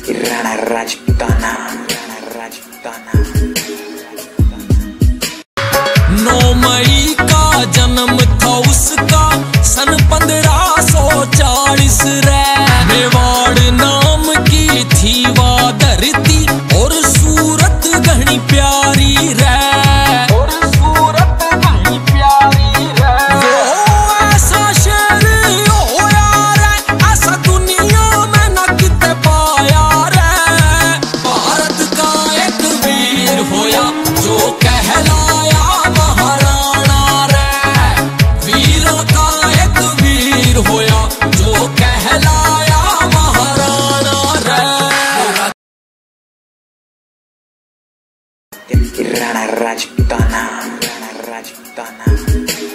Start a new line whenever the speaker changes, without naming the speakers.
राणा राजपूताना, राणा राजपूताना।
9 मई का जन्म था उसका, सन 1540 रे। मेवाड़ नाम की थी वह धरती, और सूरत घनी प्यारी रे, और सूरत घनी प्यारी रे। वो ऐसा शेर होया रे, ऐसा दुनिया में न किते पाया रे। भारत का एक वीर होया जो कहलाया महाराणा रे। वीरों का एक वीर होया जो कहलाया महाराणा रे।
राणा राजपूताना, राणा राजपूताना।